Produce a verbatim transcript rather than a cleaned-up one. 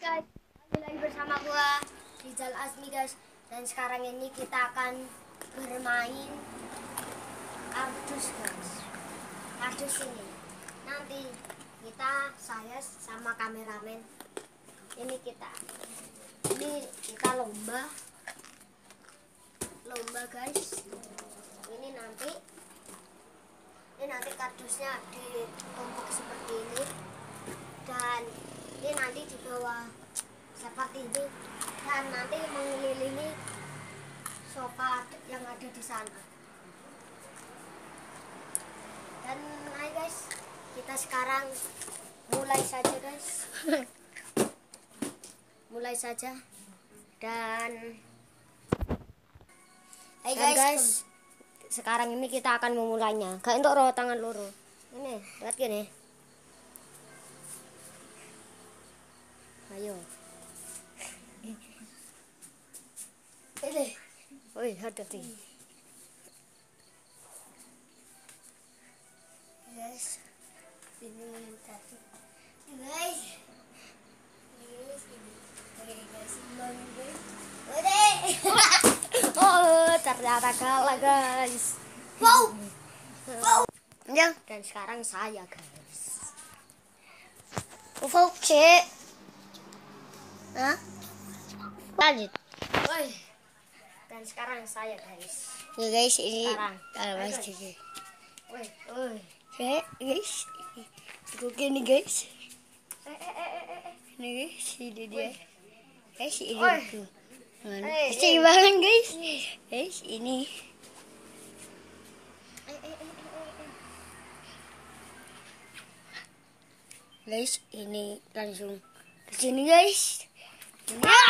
Guys, kembali lagi bersama gua Rizal Azmi guys. Dan sekarang ini kita akan bermain kardus guys. Kardus ini nanti kita, saya sama kameramen, ini kita ini kita lomba lomba guys. Ini nanti ini nanti kardusnya ditumpuk seperti ini, dan ini nanti di bawah seperti ini, dan nanti mengelilingi sofa yang ada di sana. Dan ayo guys, kita sekarang mulai saja guys. Mulai saja. Dan ayo guys, guys sekarang ini kita akan memulainya. Gak untuk roh tangan loro. Ini, lihat gini. Ayo. Ini. Woi, hati-hati. Guys, ini tadi. Guys. Guys, ini. Oke, guys, bangun guys. Oh, ternyata kalah guys. Wow. Wow. Ya, dan sekarang saya guys. Wow, cek. Hah? Lanjut. Woi. Dan sekarang saya guys. Ya guys, ini sekarang. Kalau mas jadi. Woi, woi. Cek, guys. Cukup gini guys. Eh eh eh eh eh. Ini guys, ini dia. Guys, ini tuh. Mana? Hey, banget guys. Guys, ini. Eh eh eh eh. Guys, ini langsung ke sini guys. Ini.